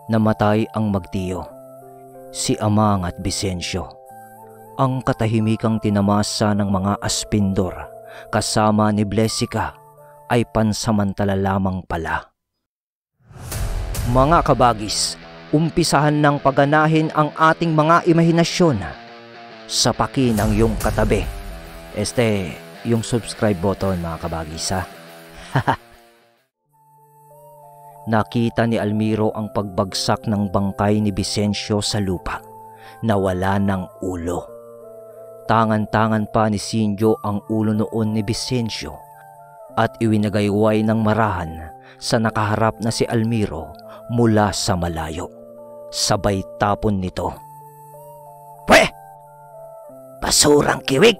Namatay ang magtiyo, si Amang at Vicencio. Ang katahimikang tinamasa ng mga aspindor kasama ni Blesica ay pansamantala lamang pala. Mga kabagis, umpisahan ng paganahin ang ating mga imahinasyon sa pakinang yung katabi. Yung subscribe button, mga kabagis, ha? Nakita ni Almiro ang pagbagsak ng bangkay ni Vicencio sa lupa na wala ng ulo. Tangan-tangan pa ni Sinjo ang ulo noon ni Vicencio at iwinagayway ng marahan sa nakaharap na si Almiro mula sa malayo. Sabay tapon nito, "Pwe! Basurang kiwig!"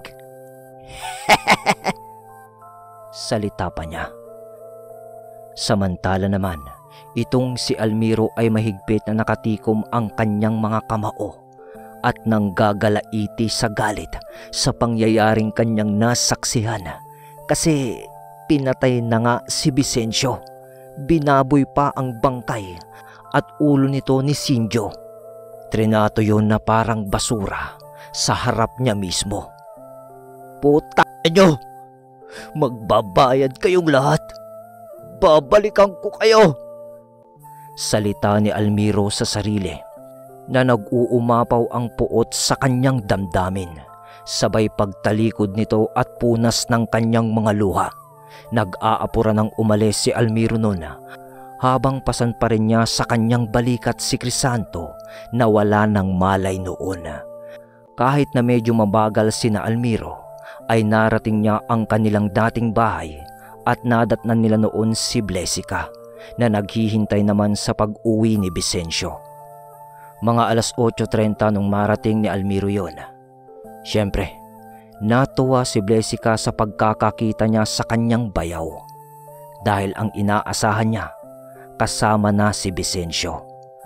Salita pa niya. Samantala naman, itong si Almiro ay mahigpit na nakatikom ang kanyang mga kamao at nanggagalaiti sa galit sa pangyayaring kanyang nasaksihan kasi pinatay na nga si Vicencio. Binaboy pa ang bangkay at ulo nito ni Sinjo. Trinato yun na parang basura sa harap niya mismo. "Puta nyo! Magbabayad kayong lahat! Babalikan ko kayo!" Salita ni Almiro sa sarili na nag-uumapaw ang puot sa kanyang damdamin. Sabay pagtalikod nito at punas ng kanyang mga luha. Nag-aapura ng umalis si Almiro noon habang pasan pa rin niya sa kanyang balikat si Crisanto na wala ng malay noon. Kahit na medyo mabagal sina Almiro, ay narating niya ang kanilang dating bahay at nadatnan nila noon si Blesica na naghihintay naman sa pag-uwi ni Vicencio. Mga alas 8:30 nung marating ni Almiro yon. Siyempre, natuwa si Blesica sa pagkakakita niya sa kanyang bayaw dahil ang inaasahan niya kasama na si Vicencio.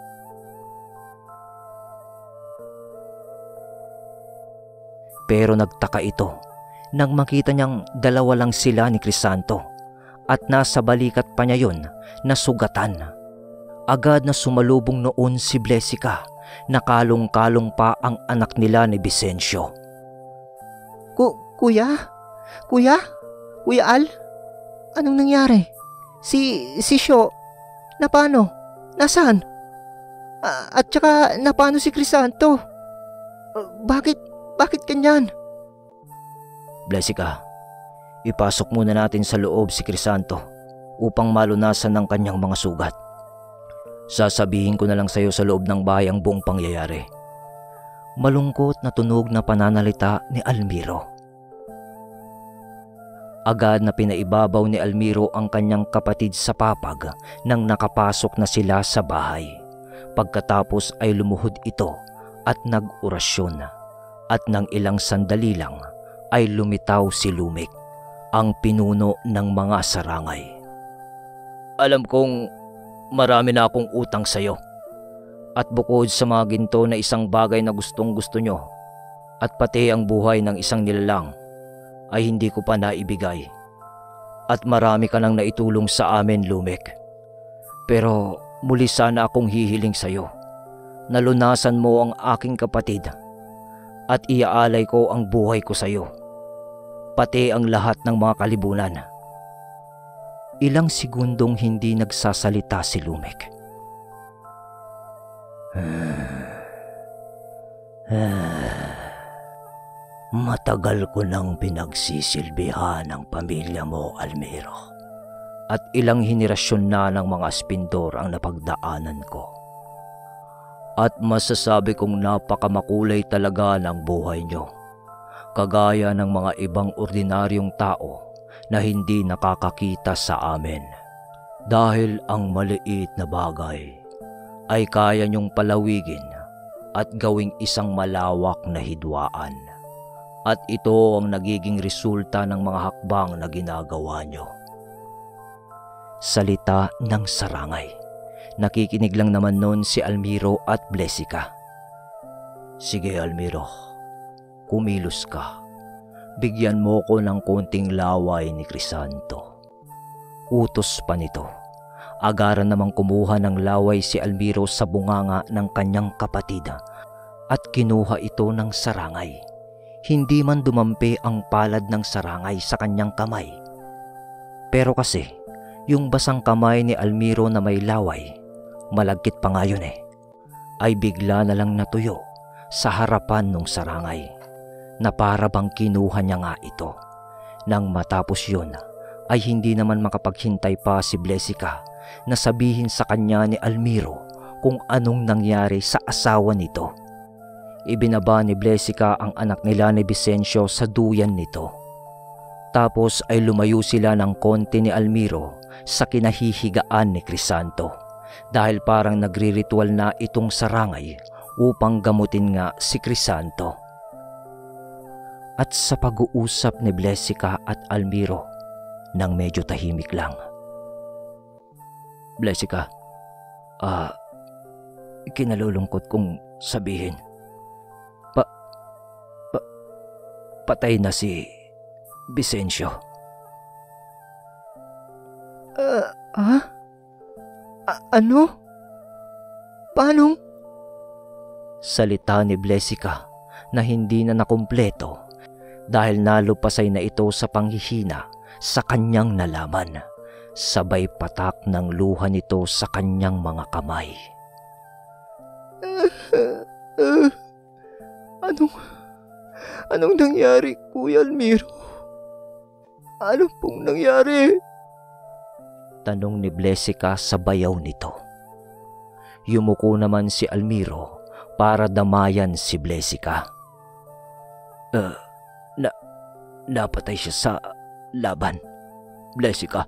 Pero nagtaka ito nang makita niyang dalawa lang sila ni Crisanto at nasa balikat pa niya yun na sugatan. Agad na sumalubong noon si Blesica na kalong-kalong pa ang anak nila ni Vicencio. Kuya Al, anong nangyari? Si Sio, napano? Nasaan? At saka napano si Crisanto? Bakit kanyan? Blesica, ipasok muna natin sa loob si Crisanto upang malunasan ng kanyang mga sugat. Sasabihin ko na lang sa iyo sa loob ng bahay ang buong pangyayari. Malungkot na tunog na pananalita ni Almiro. Agad na pinaibabaw ni Almiro ang kanyang kapatid sa papag nang nakapasok na sila sa bahay. Pagkatapos ay lumuhod ito at nag-orasyon at nang ilang sandali lang ay lumitaw si Lumik, ang pinuno ng mga sarangay. "Alam kong marami na akong utang sa iyo. At bukod sa mga ginto na isang bagay na gustong gusto nyo at pati ang buhay ng isang nilalang ay hindi ko pa naibigay. At marami ka nang naitulong sa amin, Lumik. Pero muli sana akong hihiling sa iyo. Nalunasan mo ang aking kapatid at iaalay ko ang buhay ko sa iyo. Pati ang lahat ng mga kalibunan." Ilang segundong hindi nagsasalita si Lumik. Matagal ko nang pinagsisilbihan ang pamilya mo, Almiro. At ilang henerasyon na ng mga aspindor ang napagdaanan ko. At masasabi kong napakamakulay talaga ng buhay nyo. Kagaya ng mga ibang ordinaryong tao na hindi nakakakita sa amin. Dahil ang maliit na bagay ay kaya nyong palawigin at gawing isang malawak na hidwaan. At ito ang nagiging resulta ng mga hakbang na ginagawa nyo. Salita ng sarangay. Nakikinig lang naman noon si Almiro at Blesica. "Sige, Almiro, kumilos ka. Bigyan mo ko ng konting laway ni Crisanto." Utos pa nito. Agaran namang kumuha ng laway si Almiro sa bunganga ng kanyang kapatid at kinuha ito ng sarangay. Hindi man dumampi ang palad ng sarangay sa kanyang kamay. Pero kasi yung basang kamay ni Almiro na may laway, malagkit pa nga yun ay bigla na lang natuyo sa harapan ng sarangay na para bang kinuha niya nga ito. Nang matapos yun ay hindi naman makapaghintay pa si Blesica na sabihin sa kanya ni Almiro kung anong nangyari sa asawa nito. Ibinaba ni Blesica ang anak nila ni Vicencio sa duyan nito. Tapos ay lumayo sila ng konti ni Almiro sa kinahihigaan ni Crisanto dahil parang nagriritual na itong sarangay upang gamutin nga si Crisanto. At sa pag-uusap ni Blesica at Almiro nang medyo tahimik lang. Blesica, kinalulungkot kong sabihin. Patay na si Vicencio. Ano? Paano? Salita ni Blesica na hindi na nakumpleto dahil nalupasay na ito sa panghihina sa kanyang nalaman. Sabay patak ng luha nito sa kanyang mga kamay. Anong nangyari, Kuya Almiro? Ano pong nangyari? Tanong ni Blesica sa bayaw nito. Yumuko naman si Almiro para damayan si Blesica. Napatay siya sa laban, Blesica.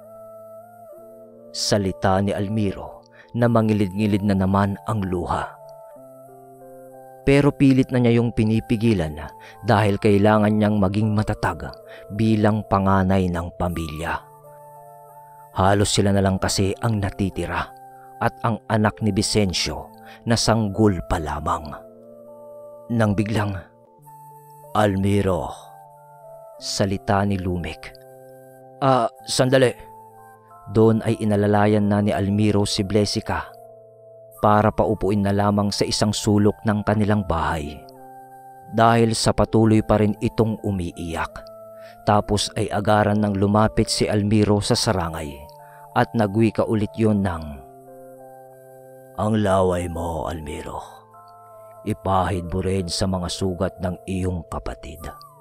Salita ni Almiro na mangilid-ngilid na naman ang luha. Pero pilit na niya yung pinipigilan dahil kailangan niyang maging matatag bilang panganay ng pamilya. Halos sila na lang kasi ang natitira at ang anak ni Vicencio na sanggol pa lamang. Nang biglang, Almiro, salita ni Lumek. Sandali. Doon ay inalalayan na ni Almiro si Blesica para paupuin na lamang sa isang sulok ng kanilang bahay. Dahil sa patuloy pa rin itong umiiyak. Tapos ay agaran ng lumapit si Almiro sa sarangay at nagwika ulit yon ng, "Ang laway mo, Almiro, ipahid mo rin sa mga sugat ng iyong kapatid."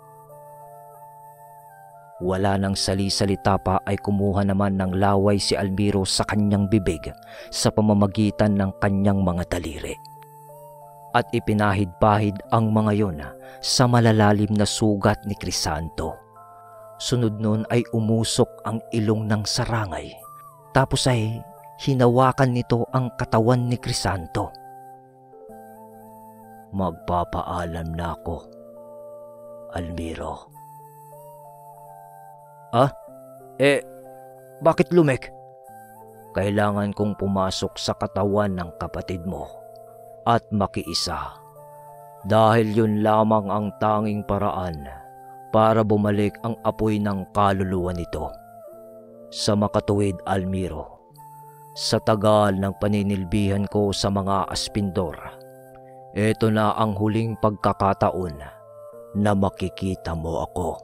Wala nang sali-salita pa ay kumuha naman ng laway si Almiro sa kanyang bibig sa pamamagitan ng kanyang mga daliri. At ipinahid-pahid ang mga yon sa malalalim na sugat ni Crisanto. Sunod nun ay umusok ang ilong ng sarangay. Tapos ay hinawakan nito ang katawan ni Crisanto. "Magpapaalam na ako, Almiro." Bakit, Lumek? "Kailangan kong pumasok sa katawan ng kapatid mo at makiisa dahil yun lamang ang tanging paraan para bumalik ang apoy ng kaluluwa nito. Sa makatuwid, Almiro, sa tagal ng paninilbihan ko sa mga aspindor, ito na ang huling pagkakataon na makikita mo ako."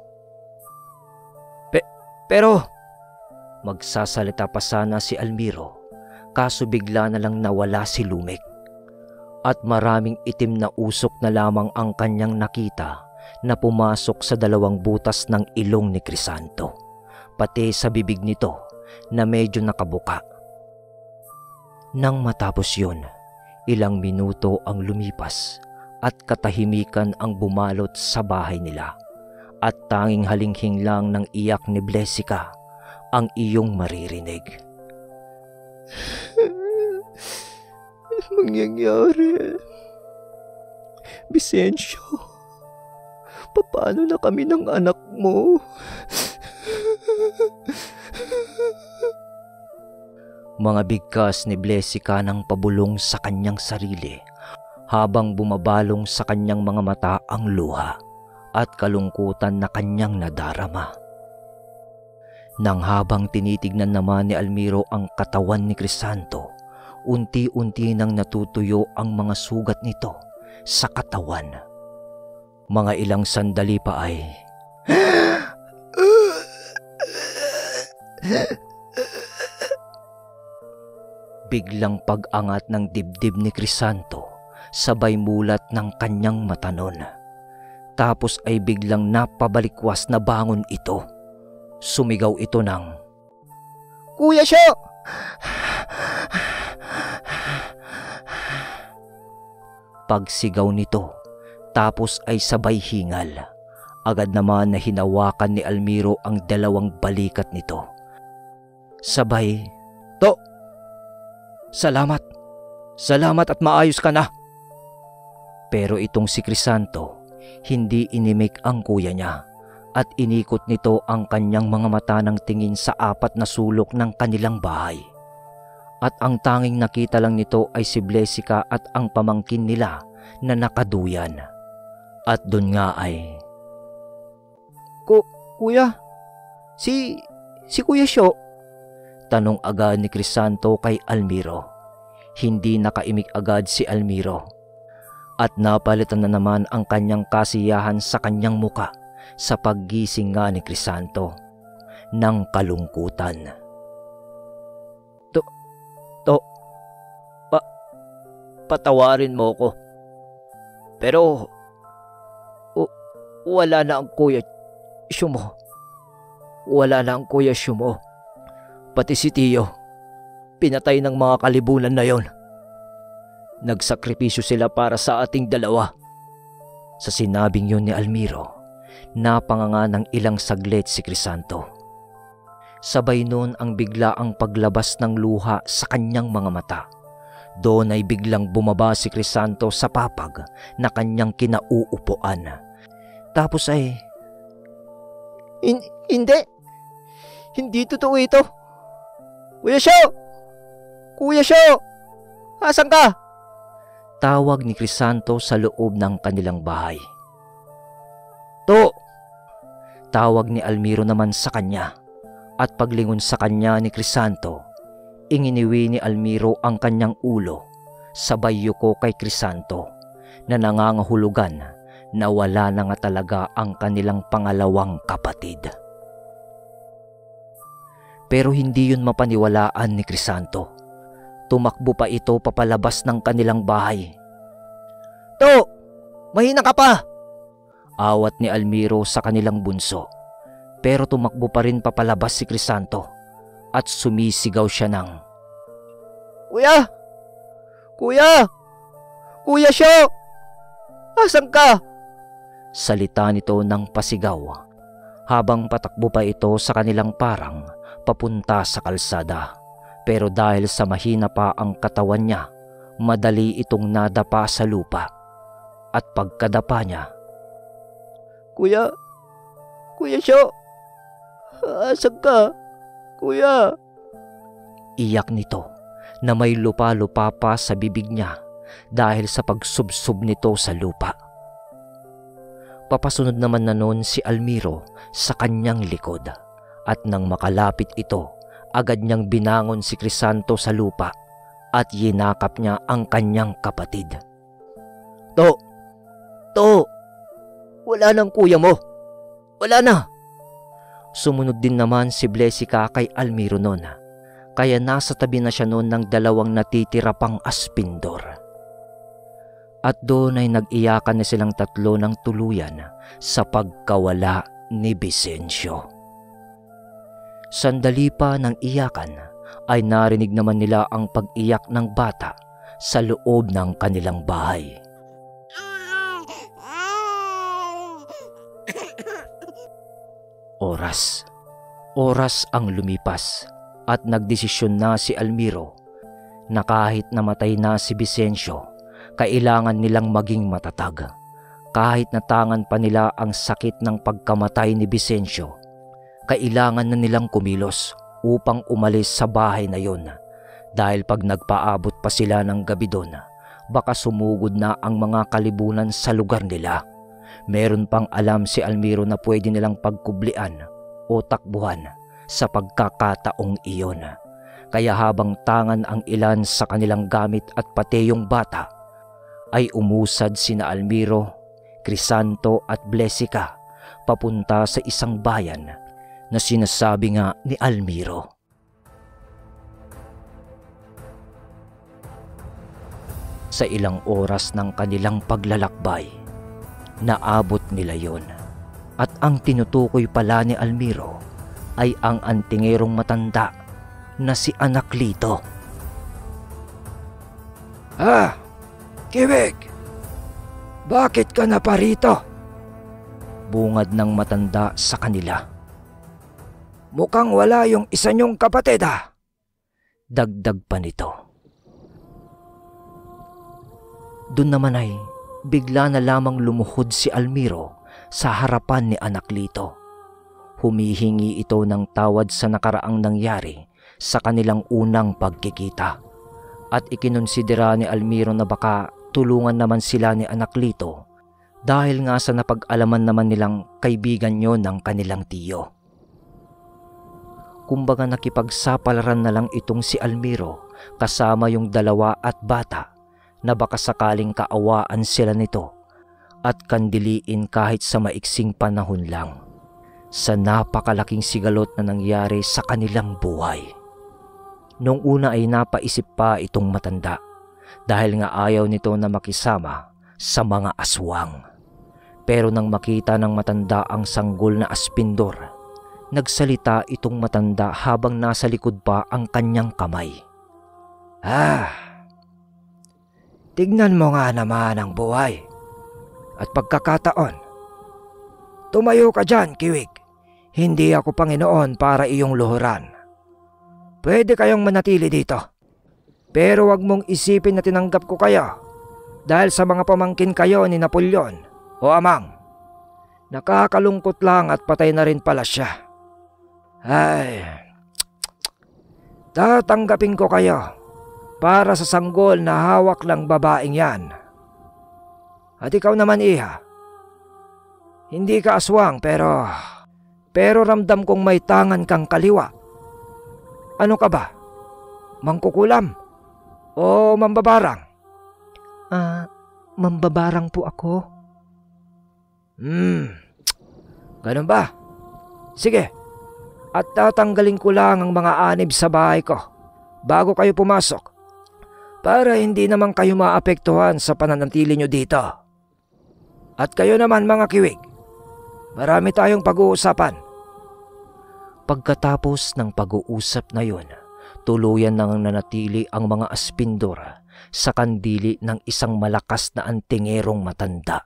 Pero magsasalita pa sana si Almiro, kaso bigla na lang nawala si Lumek. At maraming itim na usok na lamang ang kanyang nakita na pumasok sa dalawang butas ng ilong ni Crisanto, pati sa bibig nito na medyo nakabuka. Nang matapos yun, ilang minuto ang lumipas at katahimikan ang bumalot sa bahay nila. At tanging halinghing lang ng iyak ni Blesica ang iyong maririnig. Anong mangyayari? Vicencio, paano na kami ng anak mo? Mga bigkas ni Blesica ng pabulong sa kanyang sarili habang bumabalong sa kanyang mga mata ang luha at kalungkutan na kanyang nadarama. Nang habang tinitignan naman ni Almiro ang katawan ni Crisanto, unti-unti nang natutuyo ang mga sugat nito sa katawan. Mga ilang sandali pa ay biglang pag-angat ng dibdib ni Crisanto, sabay mulat ng kanyang matanon. Tapos ay biglang napabalikwas na bangon ito. Sumigaw ito ng, Kuya Syo! Pagsigaw nito, tapos ay sabay hingal. Agad naman na hinawakan ni Almiro ang dalawang balikat nito. Sabay, "To! Salamat! Salamat at maayos ka na!" Pero itong si Crisanto, hindi inimik ang kuya niya at inikot nito ang kanyang mga mata ng tingin sa apat na sulok ng kanilang bahay. At ang tanging nakita lang nito ay si Blesica at ang pamangkin nila na nakaduyan. At dun nga ay, Kuya, si Kuya Syo? tanong agad ni Crisanto kay Almiro. Hindi nakaimik agad si Almiro. At napalitan na naman ang kanyang kasiyahan sa kanyang muka sa paggising nga ni Crisanto ng kalungkutan. Patawarin mo ko. Pero wala na ang Kuya Syo mo. Wala na ang Kuya Syo mo. Pati si Tio, pinatay ng mga kalibunan na yon. Nagsakripisyo sila para sa ating dalawa. Sa sinabing yun ni Almiro, napanganga ng ilang saglit si Crisanto. Sabay nun ang bigla ang paglabas ng luha sa kanyang mga mata. Doon ay biglang bumaba si Crisanto sa papag na kanyang kinauupuan. Tapos ay, Hindi totoo ito. Kuya Syo! Kuya Syo! Asan ka? tawag ni Crisanto sa loob ng kanilang bahay. To! Tawag ni Almiro naman sa kanya. At paglingon sa kanya ni Crisanto, inginiwi ni Almiro ang kanyang ulo, sabay yuko kay Crisanto na nangangahulugan na wala na nga talaga ang kanilang pangalawang kapatid. Pero hindi yun mapaniwalaan ni Crisanto. Tumakbo pa ito papalabas ng kanilang bahay. To! Mahina ka pa! Awat ni Almiro sa kanilang bunso. Pero tumakbo pa rin papalabas si Crisanto at sumisigaw siya ng, Kuya! Kuya! Kuya Syo! Asan ka? Salita nito ng pasigaw habang patakbo pa ito sa kanilang parang papunta sa kalsada. Pero dahil sa mahina pa ang katawan niya, madali itong nadapa sa lupa. At pagkadapa niya, Kuya Syo! Asan ka? Kuya! Iyak nito na may lupa-lupa pa sa bibig niya dahil sa pagsubsob nito sa lupa. Papasunod naman na noon si Almiro sa kanyang likod at nang makalapit ito, agad niyang binangon si Crisanto sa lupa at yinakap niya ang kanyang kapatid. To! Wala nang kuya mo! Wala na! Sumunod din naman si Blesica kay Almiro noon, kaya nasa tabi na siya noon ng dalawang natitira pang aspindor. At doon ay nag-iyakan na silang tatlo ng tuluyan sa pagkawala ni Vicencio. Sandali pa ng iyakan ay narinig naman nila ang pag-iyak ng bata sa loob ng kanilang bahay. Oras ang lumipas at nagdesisyon na si Almiro na kahit namatay na si Vicencio, kailangan nilang maging matatag. Kahit natangan pa nila ang sakit ng pagkamatay ni Vicencio, kailangan na nilang kumilos upang umalis sa bahay na yon. Dahil pag nagpaabot pa sila ng gabi doon, baka sumugod na ang mga kalibunan sa lugar nila. Meron pang alam si Almiro na pwede nilang pagkublian o takbuhan sa pagkakataong iyon. Kaya habang tangan ang ilan sa kanilang gamit at pati yung bata, ay umusad sina Almiro, Crisanto at Blesica papunta sa isang bayan na sinasabi nga ni Almiro. Sa ilang oras ng kanilang paglalakbay, naabot nila yon. At ang tinutukoy pala ni Almiro ay ang antingerong matanda na si Anaklito. Kiwig! Bakit ka na parito? Bungad ng matanda sa kanila. Mukhang wala yung isa niyong kapatid Dagdag pa nito. Doon naman ay bigla na lamang lumuhod si Almiro sa harapan ni Anaklito. Humihingi ito ng tawad sa nakaraang nangyari sa kanilang unang pagkikita. At ikinonsidera ni Almiro na baka tulungan naman sila ni Anaklito dahil nga sa napag-alaman naman nilang kaibigan yon ng kanilang tiyo. Kumbaga nakipagsapalaran na lang itong si Almiro kasama yung dalawa at bata na baka sakaling kaawaan sila nito at kandiliin kahit sa maiksing panahon lang sa napakalaking sigalot na nangyari sa kanilang buhay. Noong una ay napaisip pa itong matanda dahil nga ayaw nito na makisama sa mga aswang. Pero nang makita ng matanda ang sanggol na aspindor, nagsalita itong matanda habang nasa likod pa ang kanyang kamay. Tignan mo nga naman ang buhay at pagkakataon. Tumayo ka dyan, Kiwig. Hindi ako Panginoon para iyong luhuran. Pwede kayong manatili dito. Pero wag mong isipin na tinanggap ko kayo dahil sa mga pamangkin kayo ni Napoleon o Amang. Nakakalungkot lang at patay na rin pala siya. Tatanggapin ko kayo para sa sanggol na hawak ng babaeng yan. At ikaw naman, Iha. Hindi ka aswang pero ramdam kong may tangan kang kaliwa. Ano ka ba? Mangkukulam? O mambabarang? Mambabarang po ako. Ganun ba? Sige. At tatanggalin ko lang ang mga anib sa bahay ko bago kayo pumasok para hindi naman kayo maapektuhan sa pananatili nyo dito. At kayo naman mga Kiwig, marami tayong pag-uusapan. Pagkatapos ng pag-uusap na yun, tuluyan nang nanatili ang mga aspindor sa kandili ng isang malakas na antingerong matanda.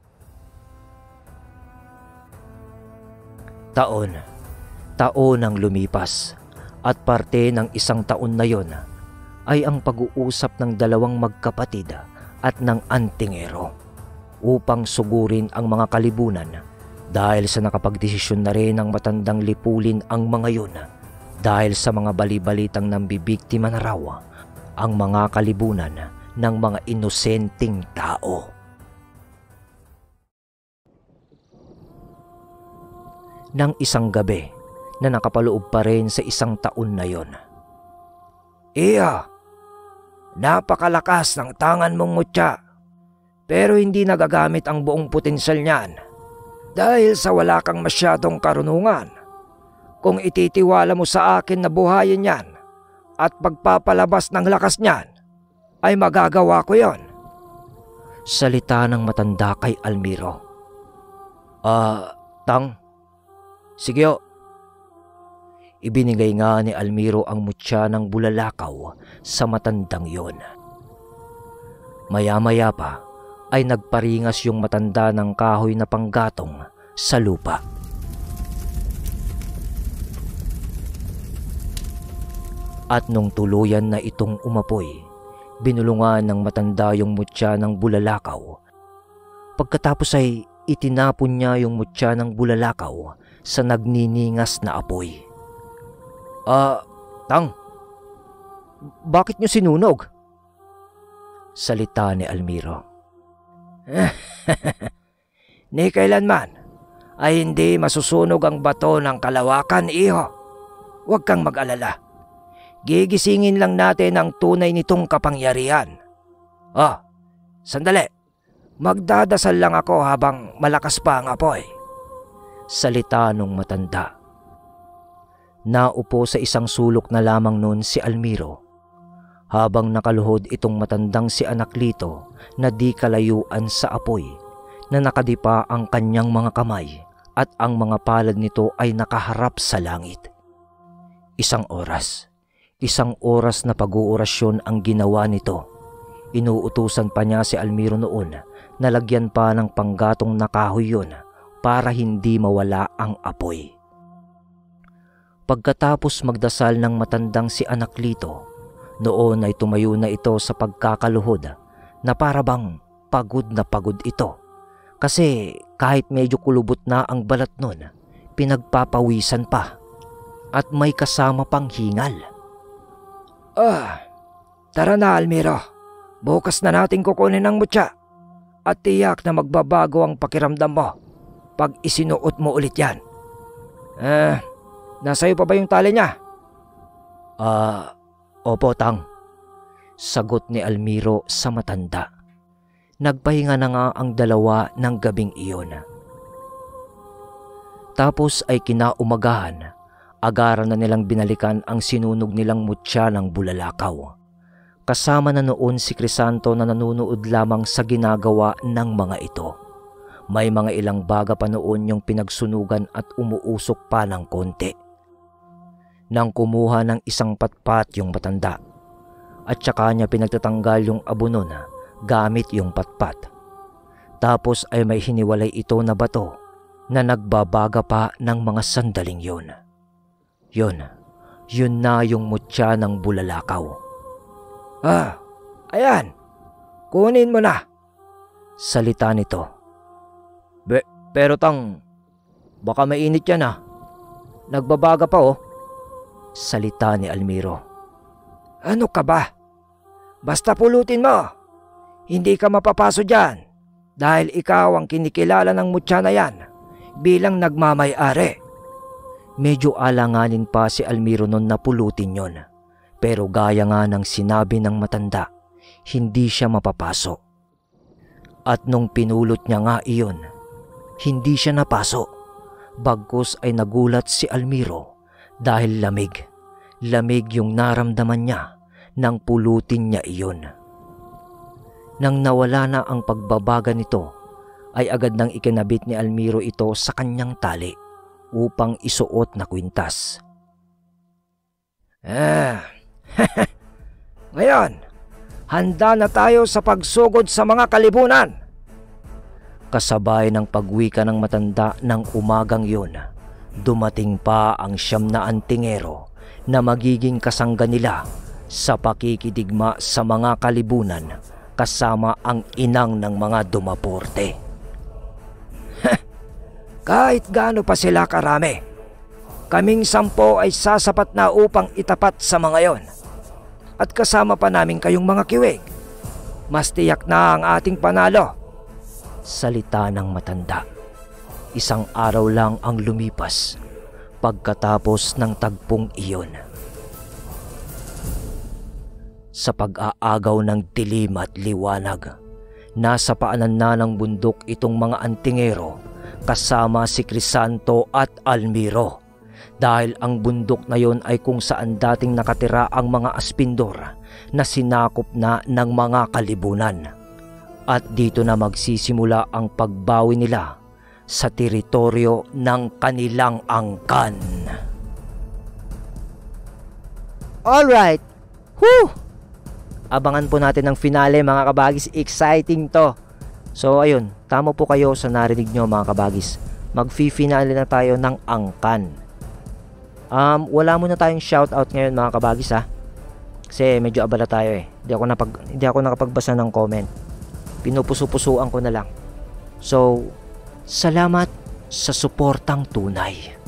Taon ang lumipas at parte ng isang taon na yon ay ang pag-uusap ng dalawang magkapatid at ng antingero upang sugurin ang mga kalibunan dahil sa nakapagdesisyon na rin ng matandang lipulin ang mga yun dahil sa mga bali-balitang nambibiktima na raw ang mga kalibunan ng mga inosenteng tao. Nang isang gabi na nakapaloob pa rin sa isang taon na yon. Iya, napakalakas ng tangan mong mutya pero hindi nagagamit ang buong potensyal niyan dahil sa wala kang masyadong karunungan. Kung ititiwala mo sa akin na buhayin yan at pagpapalabas ng lakas niyan, ay magagawa ko yon. Salita ng matanda kay Almiro. Tang? Sige o. Ibinigay nga ni Almiro ang mutya ng bulalakaw sa matandang yon. Maya-maya pa ay nagparingas yung matanda ng kahoy na panggatong sa lupa. At nung tuluyan na itong umapoy, binulungan ng matanda yung mutya ng bulalakaw. Pagkatapos ay itinapon niya yung mutya ng bulalakaw sa nagniningas na apoy. Tang, bakit nyo sinunog? Salita ni Almiro. Ni kailanman ay hindi masusunog ang bato ng kalawakan, iho. Huwag kang mag-alala. Gigisingin lang natin ang tunay nitong kapangyarihan. Sandali. Magdadasal lang ako habang malakas pa ang apoy. Salita nung matanda. Naupo sa isang sulok na lamang noon si Almiro, habang nakaluhod itong matandang si Anaklito na di kalayuan sa apoy, na nakadipa ang kanyang mga kamay at ang mga palad nito ay nakaharap sa langit. Isang oras na pag-uorasyon ang ginawa nito. Inuutusan pa niya si Almiro noon na lagyan pa ng panggatong na kahoy yun para hindi mawala ang apoy. Pagkatapos magdasal ng matandang si Anaklito, noon ay tumayo na ito sa pagkakaluhod na para bang pagod na pagod ito. Kasi kahit medyo kulubot na ang balat nun, pinagpapawisan pa at may kasama pang hingal. Tara na Almiro, bukas na natin kukunin ang mutya at tiyak na magbabago ang pakiramdam mo pag isinuot mo ulit yan. Nasa'yo pa ba yung tali niya? Opo, Tang. Sagot ni Almiro sa matanda. Nagpahinga na nga ang dalawa ng gabing iyon. Tapos ay kinaumagahan, agaran na nilang binalikan ang sinunog nilang mutya ng bulalakaw. Kasama na noon si Crisanto na nanunood lamang sa ginagawa ng mga ito. May mga ilang baga pa noon yung pinagsunugan at umuusok pa ng konti. Nang kumuha ng isang patpat yung matanda, at saka niya pinagtatanggal yung abonon gamit yung patpat. Tapos ay may hiniwalay ito na bato na nagbabaga pa ng mga sandaling yun. Yun na yung mutya ng bulalakaw. Ayan, kunin mo na. Salita nito. Pero Tang, baka mainit yan Nagbabaga pa Salita ni Almiro. Ano ka ba? Basta pulutin mo. Hindi ka mapapaso dyan dahil ikaw ang kinikilala ng mutya na yan bilang nagmamay-ari. Medyo alanganin pa si Almiro noon na pulutin yon. Pero gaya nga ng sinabi ng matanda, hindi siya mapapaso. At nung pinulot niya nga iyon, hindi siya napaso. Bagkus ay nagulat si Almiro dahil lamig yung naramdaman niya nang pulutin niya iyon. Nang nawala na ang pagbabaga nito, ay agad nang ikinabit ni Almiro ito sa kanyang tali upang isuot na kwintas. Ngayon, handa na tayo sa pagsugod sa mga kalibunan. Kasabay ng pagwika ng matanda ng umagang yun, dumating pa ang 9 na antingero na magiging kasangga nila sa pakikidigma sa mga kalibunan kasama ang inang ng mga dumaporte. Kahit gaano pa sila karami, kaming 10 ay sasapat na upang itapat sa mga yon. At kasama pa namin kayong mga kiwig. Mas tiyak na ang ating panalo. Salita ng matanda. Isang araw lang ang lumipas pagkatapos ng tagpong iyon. Sa pag-aagaw ng dilim at liwanag, nasa paanan na ng bundok itong mga antingero kasama si Crisanto at Almiro. Dahil ang bundok na yon ay kung saan dating nakatira ang mga aspindor na sinakop na ng mga kalibunan. At dito na magsisimula ang pagbawi nila sa teritoryo ng kanilang angkan. Alright! Whew! Abangan po natin ang finale mga kabagis. Exciting to! So ayun, tama po kayo sa narinig nyo mga kabagis. Magfi-finale na tayo ng angkan. Wala muna tayong shoutout ngayon mga kabagis kasi medyo abala tayo Hindi ako nakapagbasa ng comment. Pinupuso-pusuan ko na lang. So, salamat sa suportang tunay.